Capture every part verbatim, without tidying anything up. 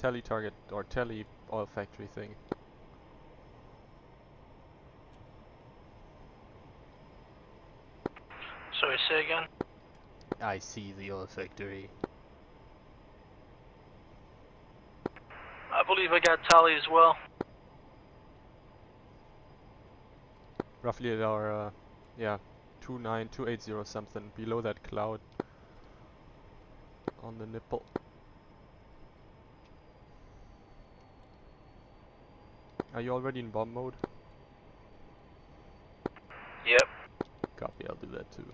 tele target or tele oil factory thing. Sorry, say again? I see the oil factory. I believe I got tally as well. Roughly at our, uh, yeah, two nine two eight zero something, below that cloud. On the nipple. Are you already in bomb mode? Yep. Copy, I'll do that too.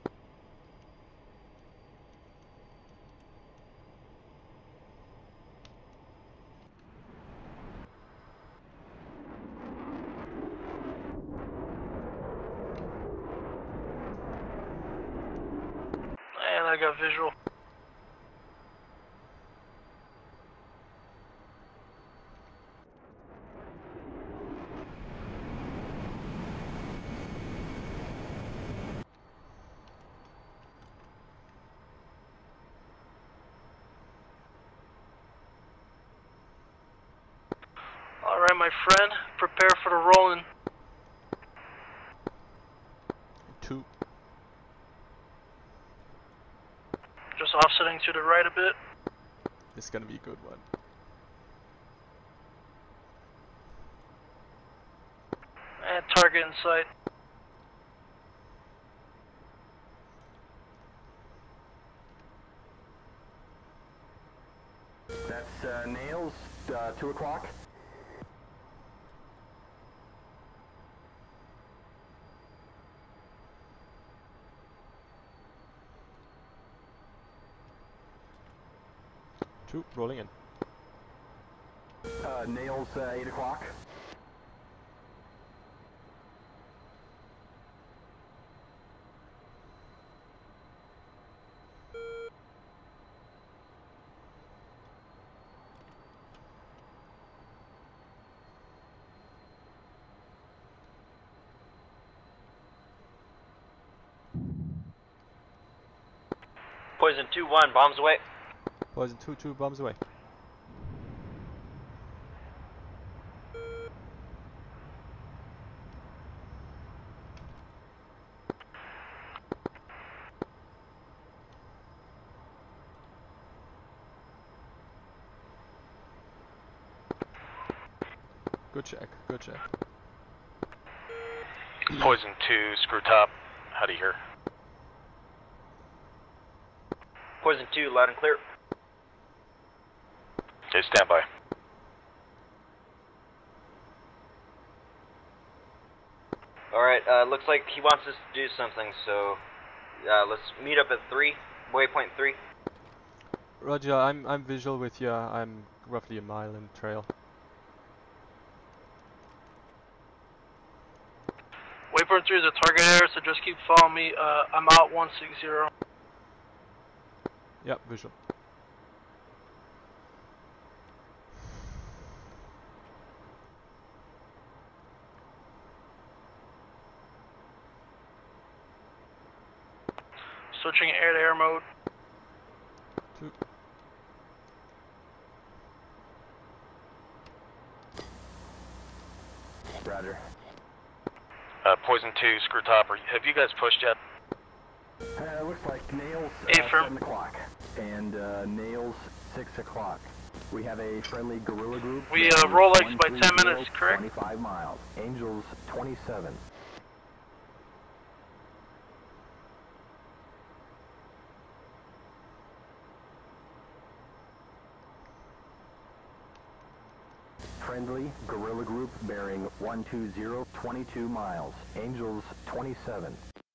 And I got visual. Alright, my friend, prepare for the rolling. Two. Just offsetting to the right a bit. This is gonna be a good one. And target in sight. That's uh, Nails, uh, two o'clock. Two, rolling in. Uh, Nails, uh, eight o'clock. Poison two one, bombs away. Poison two two, bombs away. Good check, good check. Poison two, screw top. How do you hear? Poison two, loud and clear. Okay, stand by. Alright, uh, looks like he wants us to do something, so uh, let's meet up at three, waypoint three. Roger, I'm I'm visual with you. I'm roughly a mile in trail. Waypoint three is a target area, so just keep following me. Uh, I'm out one six zero. Yep, visual. Switching air-to-air mode. Two. Roger. Uh, Poison two, screw top. Are, have you guys pushed yet? Uh, looks like Nails, uh, Hey, firm. seven o'clock. And uh, Nails, six o'clock. We have a friendly guerrilla group. We, uh, roll legs by ten minutes, correct? twenty-five miles. Angels, twenty-seven. Friendly guerrilla group bearing one two zero, twenty-two miles. Angels, twenty-seven.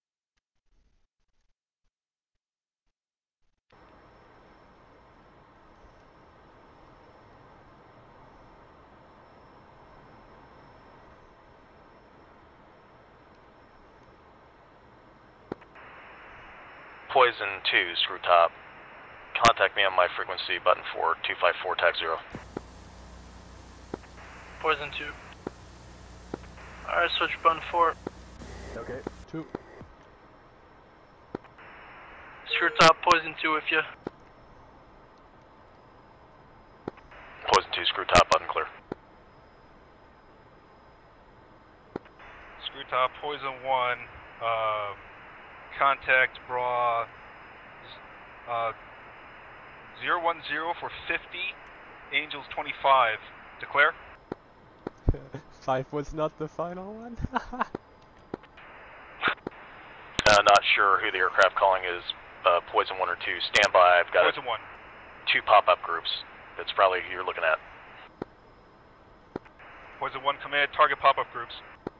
Poison two, screw top. Contact me on my frequency, button four, two five four, tag zero. Poison two. Alright, switch button four. Okay. Two. Screw top, poison two with you. Poison two, two, screw top, button clear. Screw top, Poison one, uh, contact bra, uh, zero one zero for fifty, Angels twenty-five. Declare? Five was not the final one? uh, not sure who the aircraft calling is, uh, Poison one or two. Stand by, I've got Poison one. two pop-up groups. That's probably who you're looking at. Poison one command, target pop-up groups.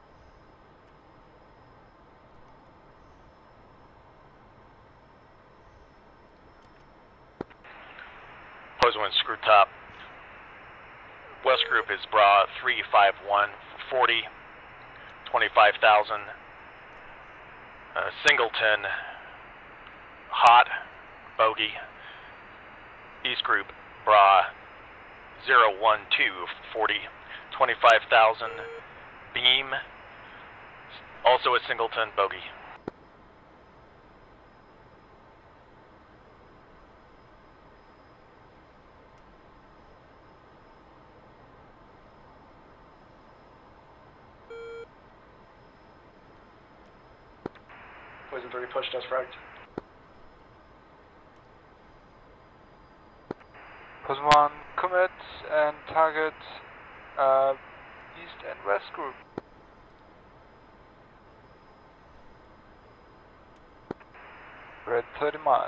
Poison one, screw top. West group is bra three five one, forty, twenty-five thousand. Uh, Singleton, hot, bogey. East group, bra zero one two, forty, twenty-five thousand. Beam, also a Singleton, bogey. Poison three, push, does fragged. Poison one, commit and target uh, east and west group. Red thirty miles.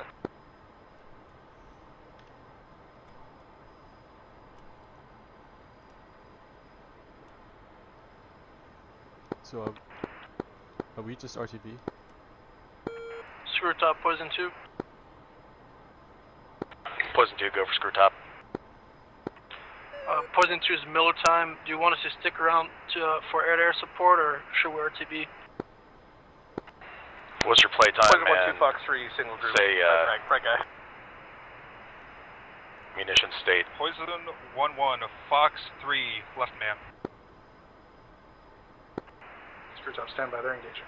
So, uh, are we just R T B? Screw top, Poison two. Poison two, go for screw top. Uh, Poison two is Miller time. Do you want us to stick around to, uh, for air-to-air support, or should we R T B? What's your play time, Poison one, man? two, Fox three, single group. Say, uh, right, right guy. munition state. Poison one one, Fox three, left man. Screw top, stand by, they're engaging.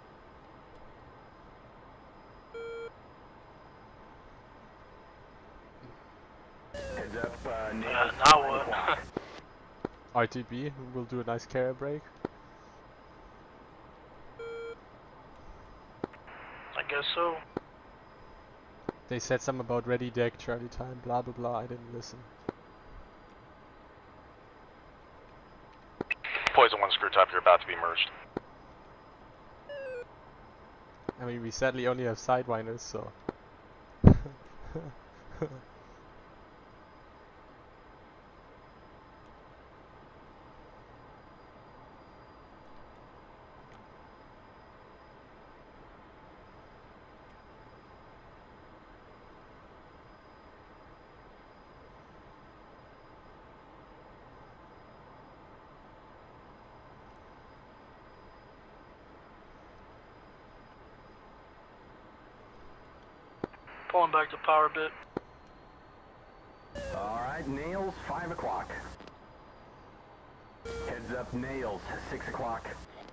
Heads up, uh, Nails, Uh, now five what? o'clock. R T B, we'll do a nice carrier break. I guess so. They said something about ready deck, Charlie time, blah blah blah, I didn't listen. Poison one, screw top, you're about to be merged. I mean, we sadly only have sidewinders, so... Pulling back to power bit. Alright, Nails, five o'clock. Heads up, Nails, six o'clock.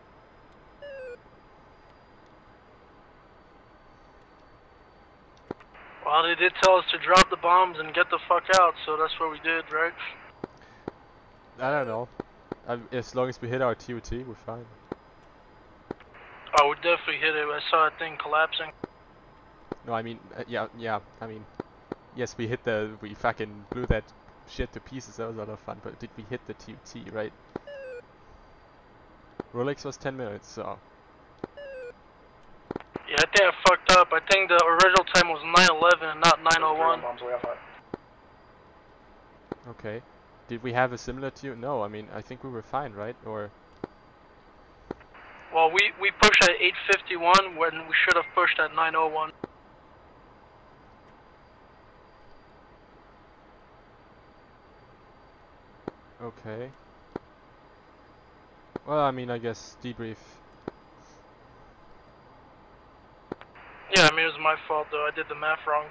Well, they did tell us to drop the bombs and get the fuck out, so that's what we did, right? I don't know. I, as long as we hit our T O T, we're fine. Oh, we definitely hit it. I saw that thing collapsing. No, I mean, uh, yeah, yeah, I mean, yes, we hit the, we fucking blew that shit to pieces, that was a lot of fun, but did we hit the T O T, right? Rolex was ten minutes, so... Yeah, I think I fucked up. I think the original time was nine eleven and not nine oh one. Okay. Did we have a similar T O T? No, I mean, I think we were fine, right? Or... Well, we, we pushed at eight fifty-one when we should have pushed at nine oh one. Okay. Well, I mean, I guess debrief. Yeah, I mean, it was my fault, though. I did the math wrong.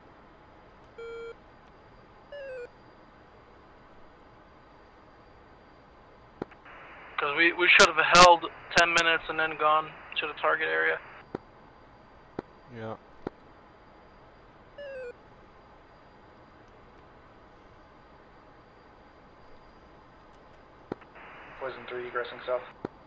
Because we, we should have held ten minutes and then gone to the target area. Yeah. Poison three egressing south.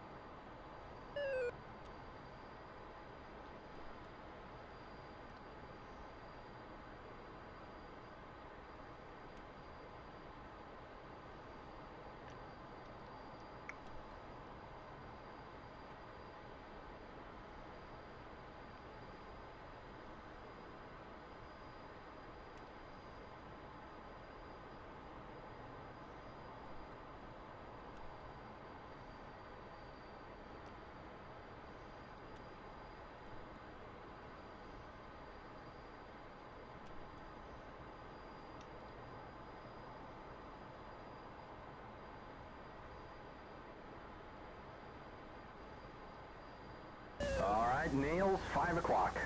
All right, Nails, five o'clock.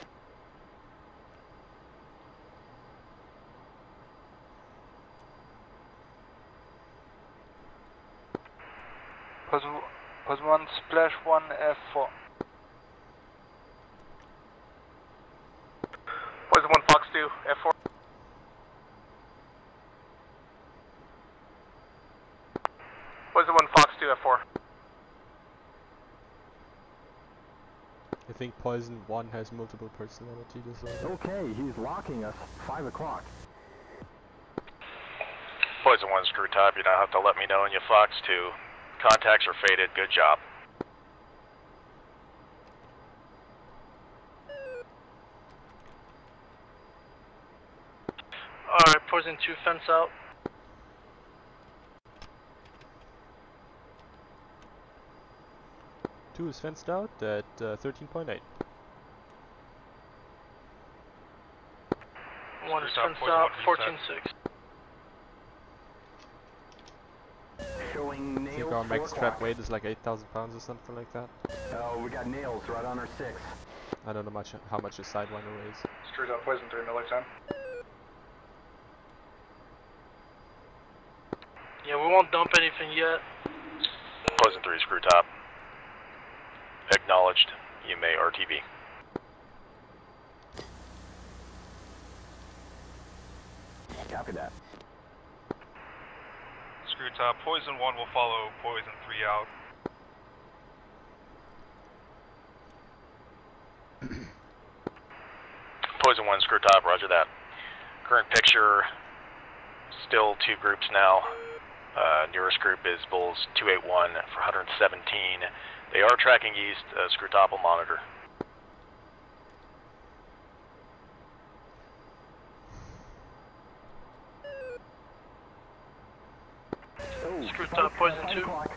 Poison, poison one, splash one, F four. Poison one, Fox two, F four. Poison one, Fox two, F four. I think Poison one has multiple personality disorder. Okay, he's locking us. Five o'clock. Poison one, screw top. You now have to let me know when you Fox two. Contacts are faded. Good job. Alright, Poison two, fence out. Two is fenced out at uh, thirteen point eight. One is Screw top, fenced Poison out, one, fourteen reset. six. Showing I Nails, think our four max trap o'clock. weight is like eight thousand pounds or something like that. Oh, we got Nails right on our six. I don't know much how much a sidewinder weighs. Screws out poison three, Miller ten. Yeah, we won't dump anything yet. Poison three, screw top. Acknowledged. You may R T B. Copy that. Screw top. Poison one will follow Poison three out. Poison one, screw top, roger that. Current picture, still two groups now. Uh, nearest group is Bulls two eight one for one hundred seventeen. They are tracking east, uh, screw top will monitor. Oh, Screw five- top, Poison five two. o'clock.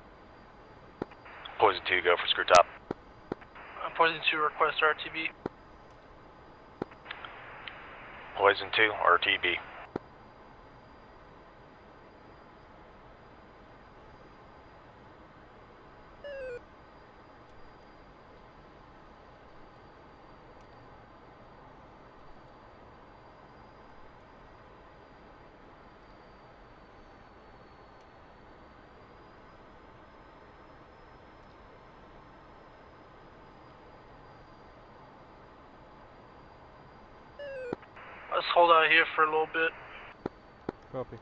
Poison two, go for screw top. Uh, Poison two, request R T B. Poison two, R T B. Let's hold out here for a little bit. Copy.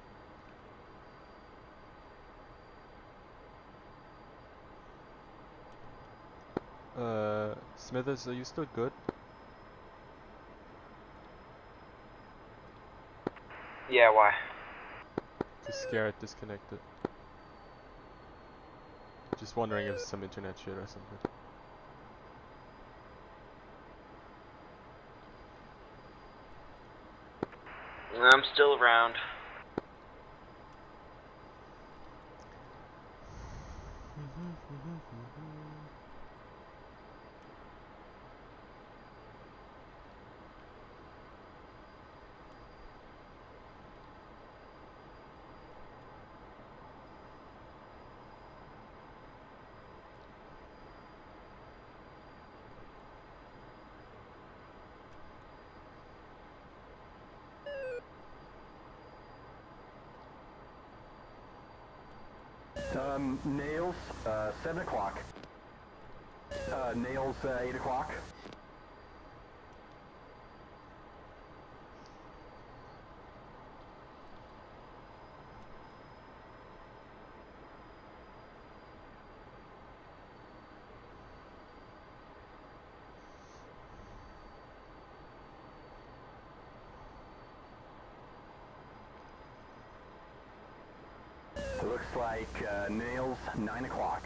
Uh, Smithers, are you still good? Yeah, why? Just scared, disconnected. Just wondering if it's some internet shit or something. I'm still around. Um, Nails, uh, seven o'clock. Uh, Nails, uh, eight o'clock. looks like uh, nails nine o'clock.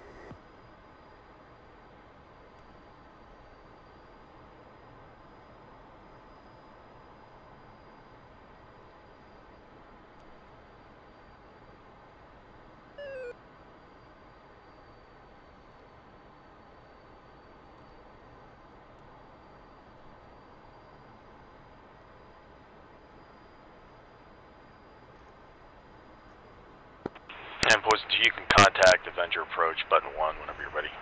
And boys, you can contact Avenger Approach button one whenever you're ready.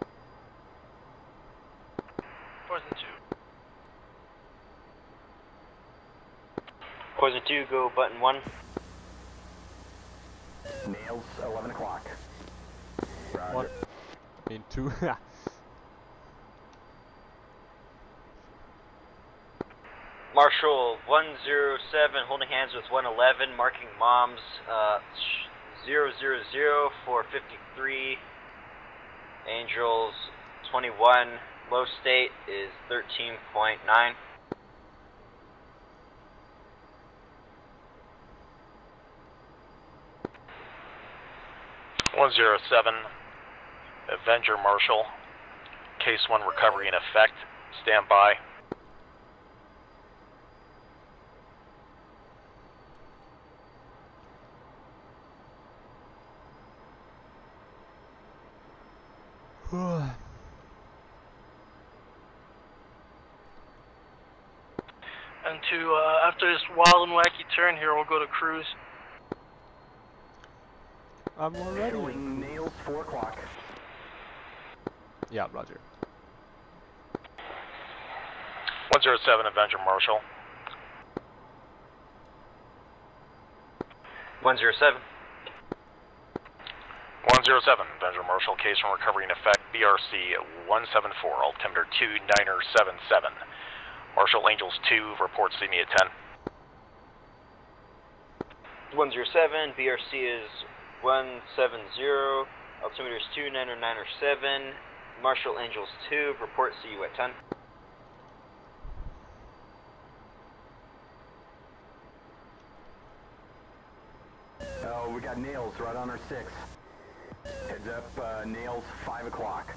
Poison two. Poison two, go button one. Nails eleven o'clock. Roger. One. I mean, two. Marshal one zero seven holding hands with one eleven, marking moms uh, zero zero zero for fifty-three. Angels twenty-one, low state is thirteen point nine. one zero seven, Avenger Marshal, case one recovery in effect, stand by. And to, uh, after this wild and wacky turn here, we'll go to cruise. I'm already. Showing nails four o'clock. Yeah, Roger. one zero seven, Avenger Marshal. one zero seven. one zero seven, Avenger Marshal, case from recovery in effect, B R C one seven four, altimeter two niner seven seven. Marshal Angels two, report see me at ten. one zero seven, B R C is one seven zero, altimeter is two niner niner seven. Marshal Angels two, report see you at ten. Oh, we got nails right on our six. Heads up, uh, nails five o'clock.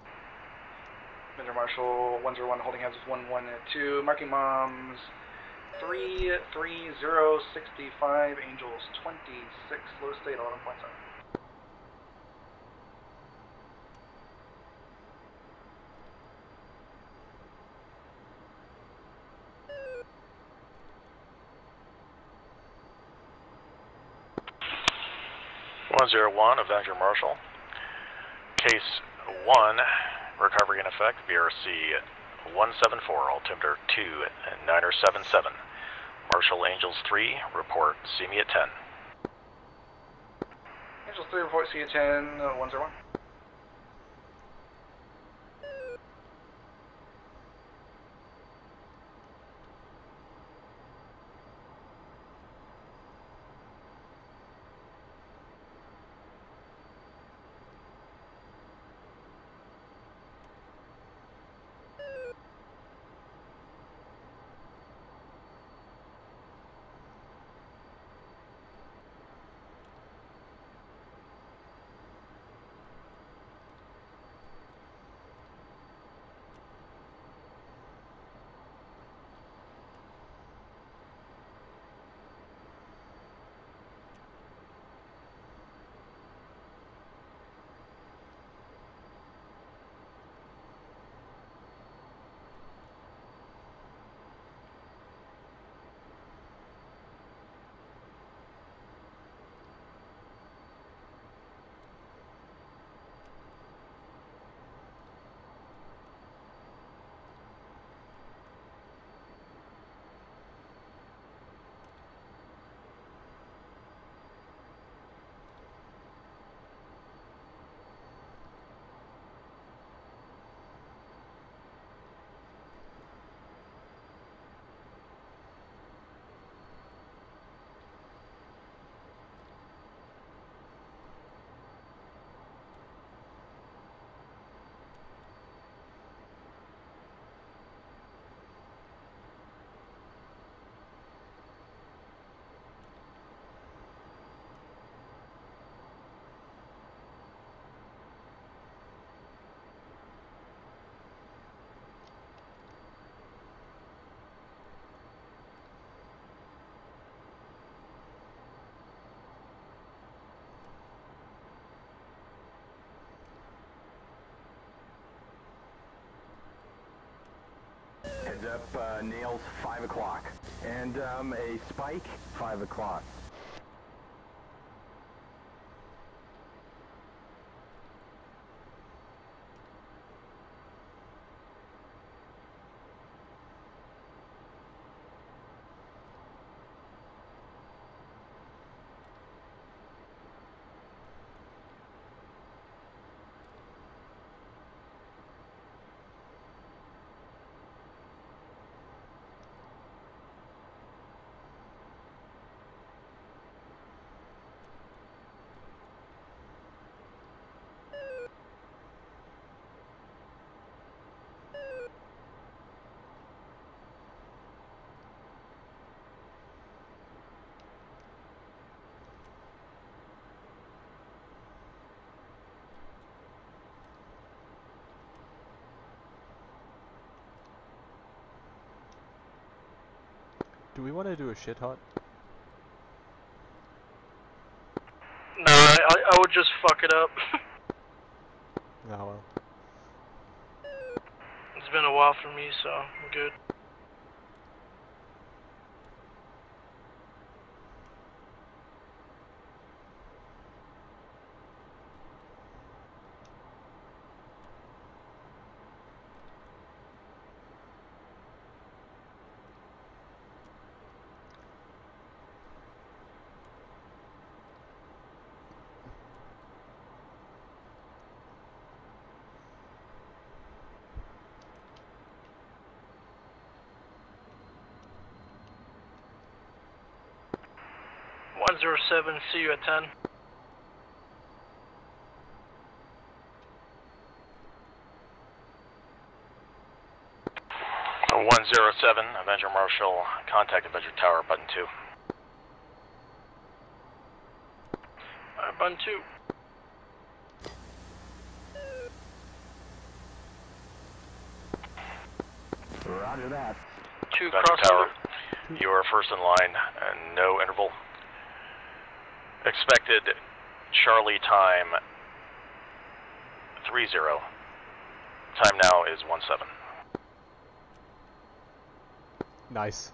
Avenger Marshal one zero one holding hands with one one two, marking moms three three zero six five, Angels twenty-six, low state eleven point seven. one zero one, Avenger Marshal. Case one, recovery in effect, V R C one seven four, altimeter two niner seven seven. Marshal Angels three, report, see me at ten. Angels three, report, see you at ten, uh, one zero one. Heads up, uh, nails, five o'clock. And um, a spike, five o'clock. Do we want to do a shit hot? No, I, I would just fuck it up. Oh well. It's been a while for me, so I'm good. one zero seven, see you at ten. one zero seven, Avenger Marshal, contact Avenger Tower, button two. Uh, button two. Roger that. Two Avenger crossover. Tower, You are first in line and no interval. Expected Charlie time three zero. Time now is one seven. Nice.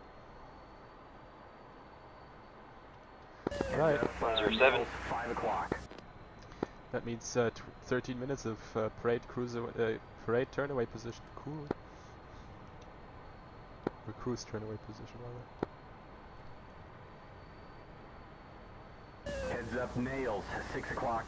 Alright. one zero seven. five o'clock. That means uh, t thirteen minutes of uh, parade cruiser uh, parade turnaway position. Cool. Or cruise turnaway position rather. Heads up, nails. six o'clock.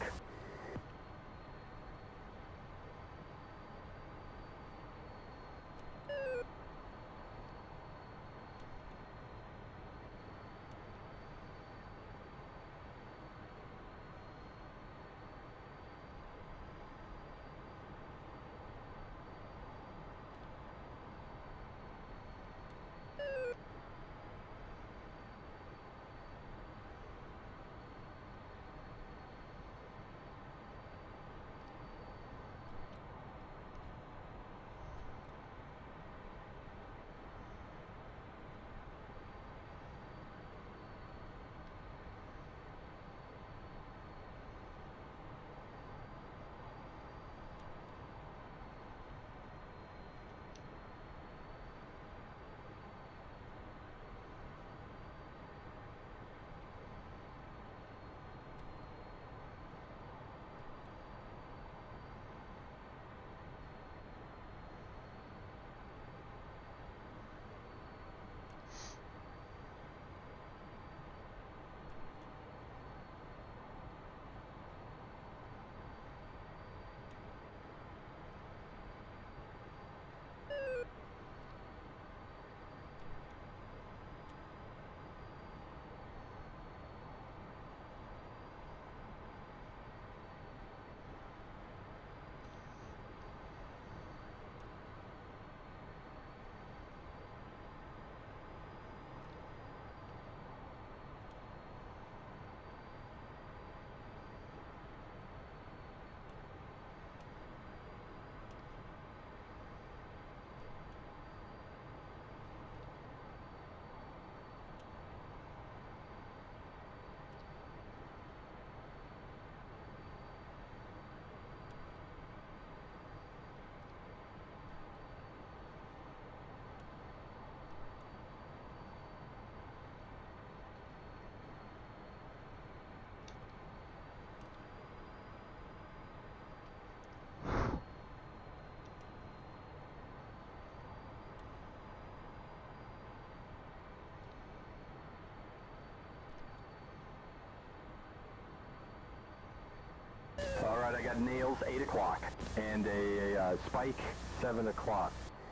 Alright, I got nails, eight o'clock. And a, a uh, spike, seven o'clock.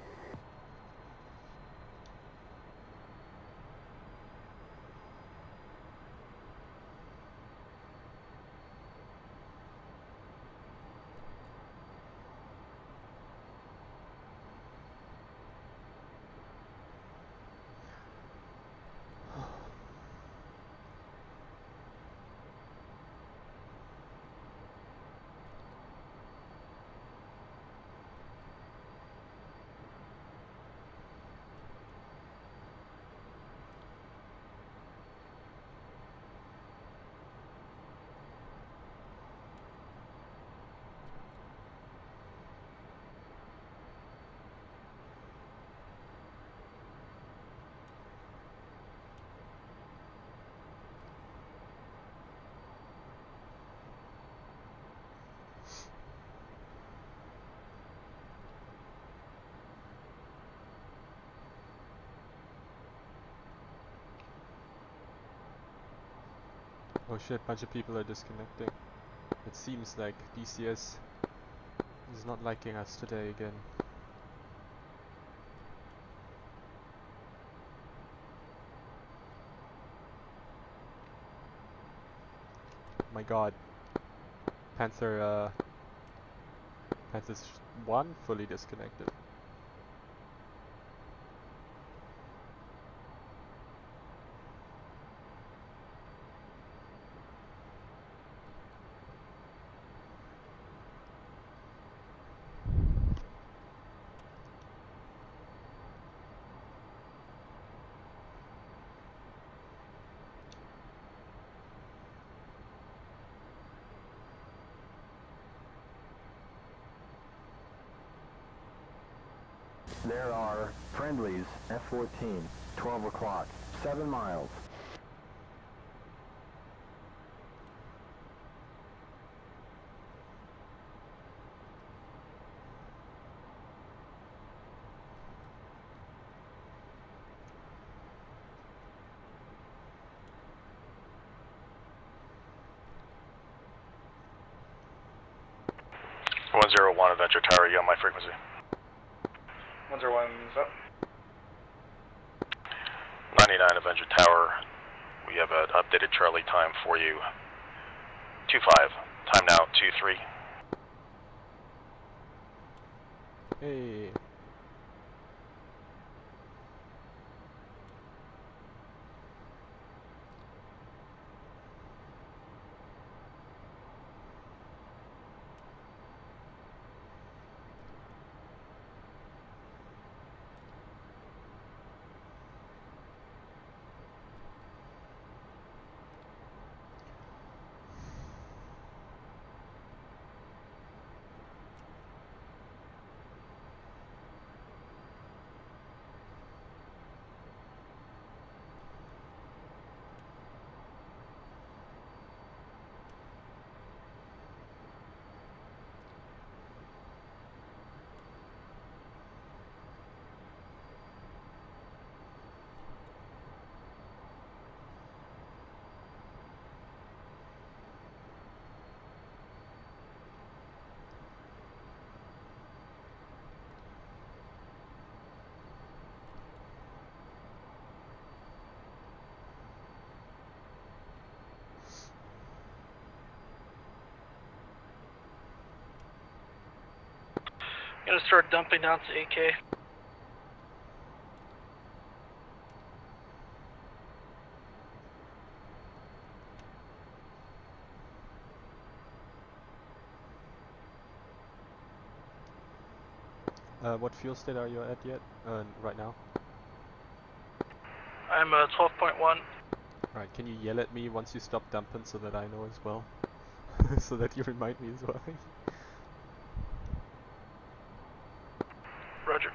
Oh shit, bunch of people are disconnecting. It seems like D C S is not liking us today again. My god. Panther, uh... Panther's one fully disconnected. There are friendlies, F fourteen, twelve o'clock, seven miles. one zero one Adventure Tower, you on my frequency. one zero one is up. ninety-nine Adventure Tower, we have an updated Charlie time for you. two five, time now, two three. Hey. I'm gonna start dumping down to eight K. Uh, what fuel state are you at yet? Uh, right now? I'm uh, twelve point one. Right, can you yell at me once you stop dumping so that I know as well? So that you remind me as well. Roger.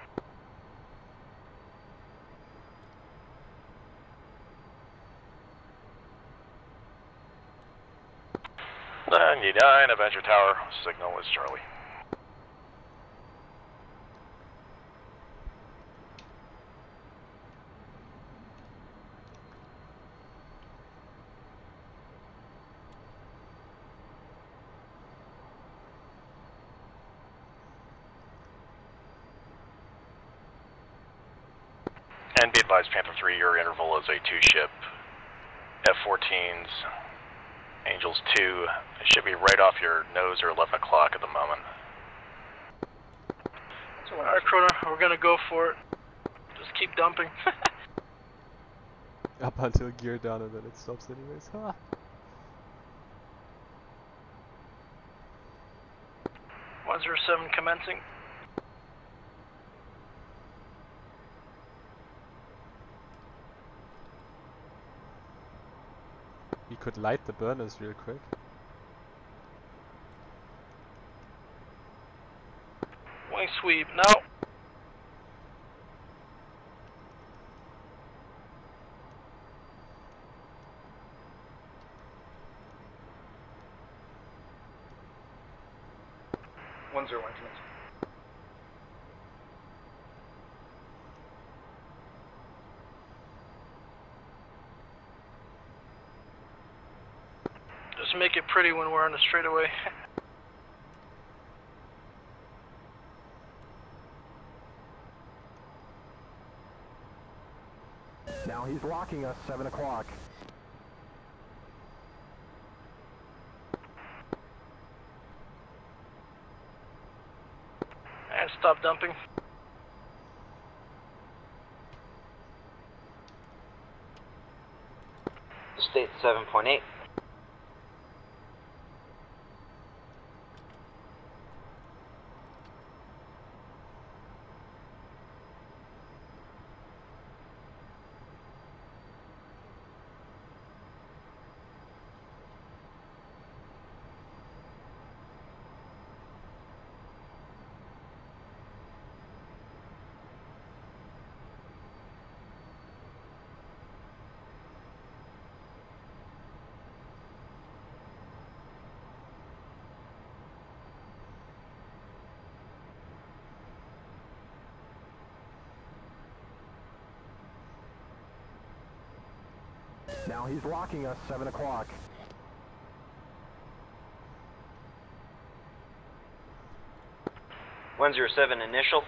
ninety-nine Adventure Tower, signal is Charlie. And be advised, Panther three, your interval is a two-ship. F fourteens, Angels two, it should be right off your nose or eleven o'clock at the moment. Alright, Crona, we're gonna go for it. Just keep dumping. Up until gear down and then it stops anyways. Ha! one zero seven commencing. We could light the burners real quick. Wing sweep, now. one zero one commencing. Just make it pretty when we're on the straightaway. Now he's locking us, seven o'clock. And stop dumping. State seven point eight. Now he's locking us, seven o'clock. one zero seven initial.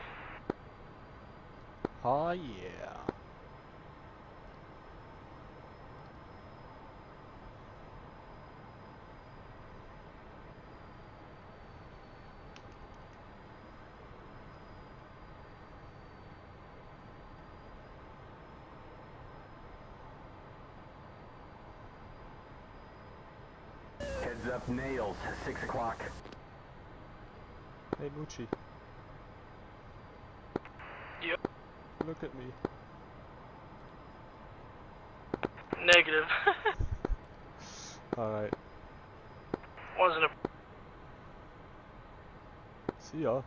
Oh yeah. Heads up, nails, six o'clock. Hey Moochie. Yep. Look at me. Negative. Alright. Wasn't a. See ya.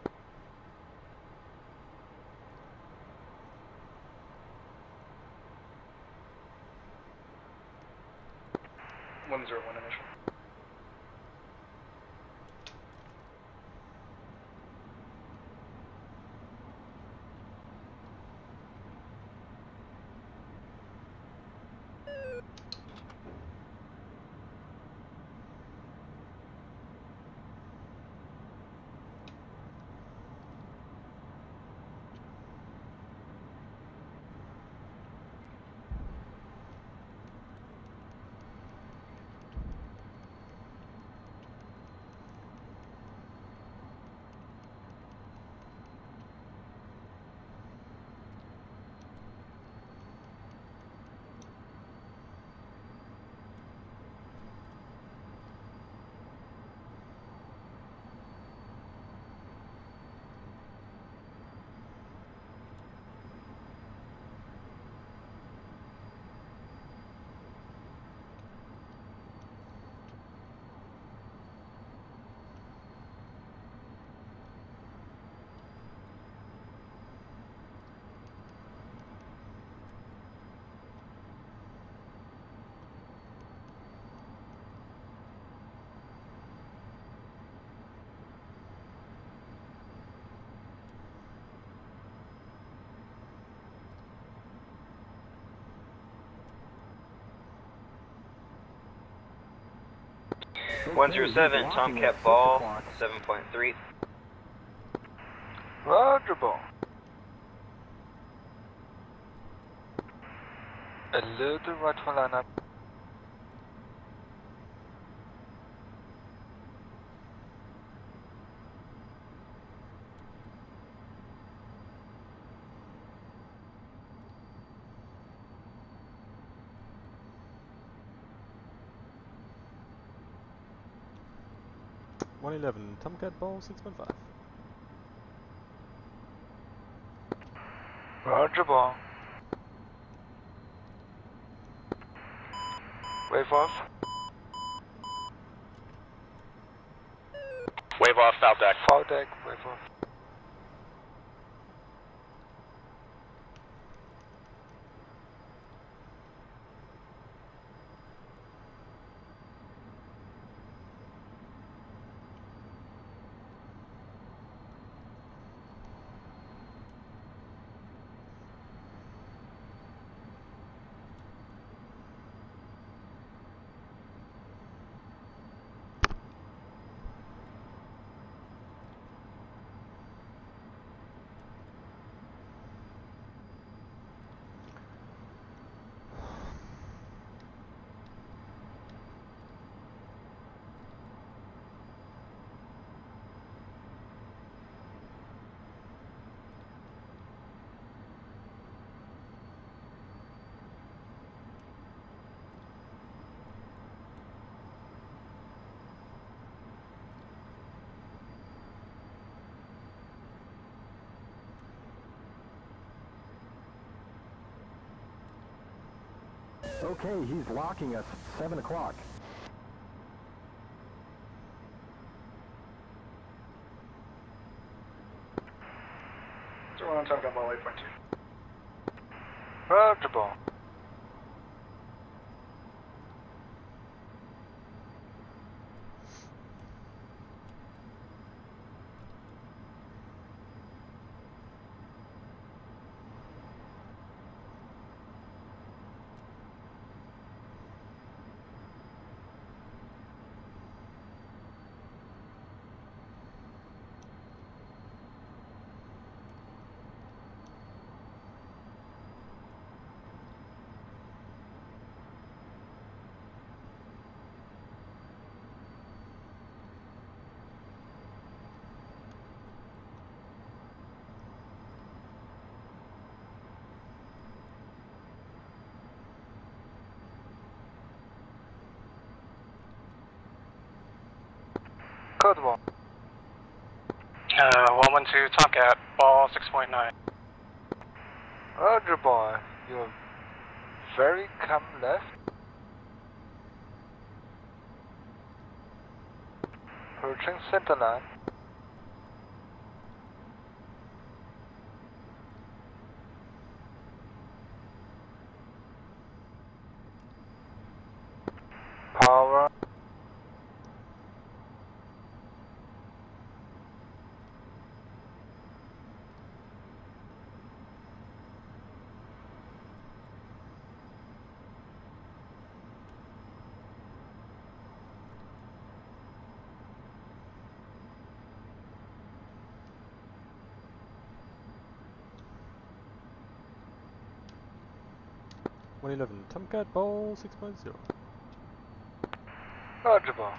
one zero one initial. one zero seven, Tomcat Ball, seven point three. Roger, ball. A little right for lineup. one eleven, Tomcat Ball, six point five. Roger, ball. Wave off. Wave off, foul deck. Foul deck, wave off. Okay, he's locking us, seven o'clock. zero one, Tomcat Ball, eight point two. Roger, ball. Code one. Uh, one one two, Tomcat, ball six point nine. Roger, boy. You're very come left. Approaching center line. Power. one eleven, Tomcat, ball six point zero. Roger, boy.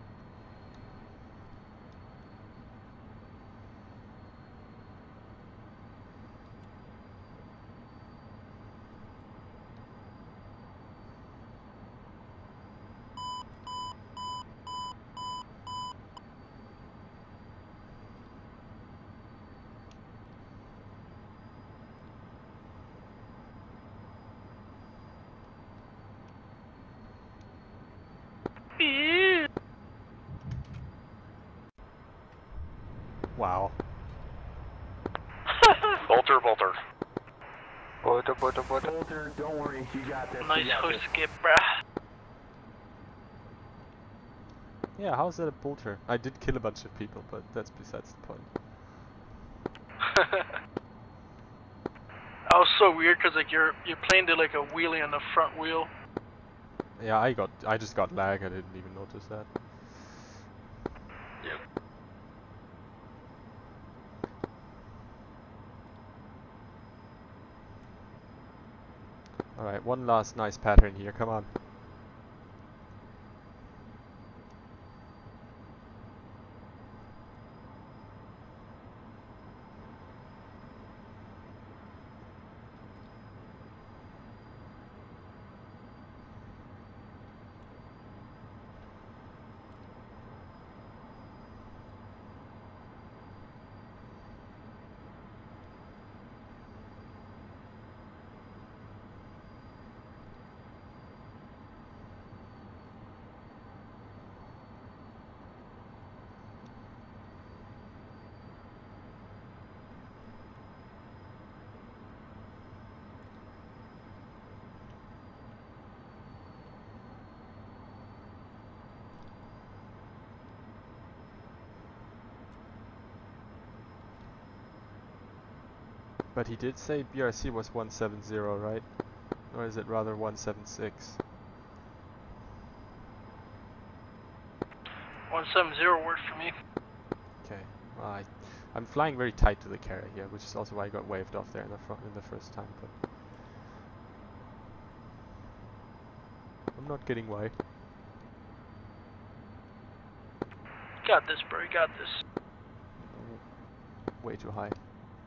Wow. Bolter, bolter. Bolter, bolter, bolter. Bolter, don't worry, you got this. Nice you got hook this. skip, bruh. Yeah, how's that a bolter? I did kill a bunch of people, but that's besides the point. That was so weird because like your your plane did like a wheelie on the front wheel. Yeah, I got, I just got lag, I didn't even notice that. Yep. Alright, one last nice pattern here, come on. But he did say B R C was one seven zero, right? Or is it rather one seven six? one seven zero worked for me. Okay, well I, I'm flying very tight to the carrier here, which is also why I got waved off there in the front in the first time, but I'm not getting why. Got this, bro. You got this. Way too high.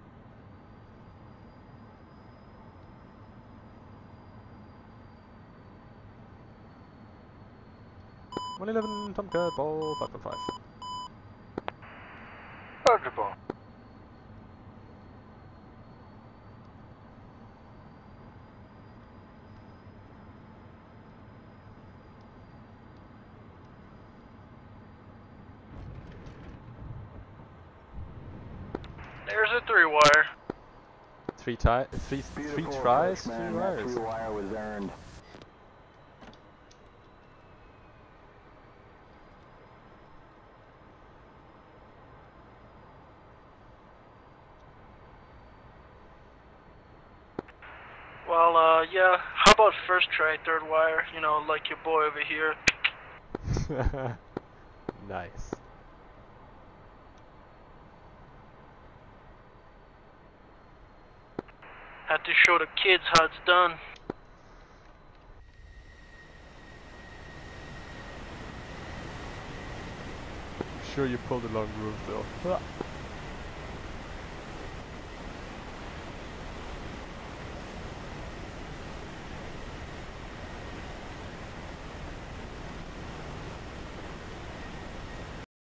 one eleven, Tomcat, ball five point five. Roger, boy. There's a three wire. Three ti three three Beautiful tries, approach, three man. That wires. three wire was earned. Well, uh, yeah. How about first try, third wire? You know, like your boy over here. Nice. Had to show the kids how it's done. Sure you pulled a long groove though.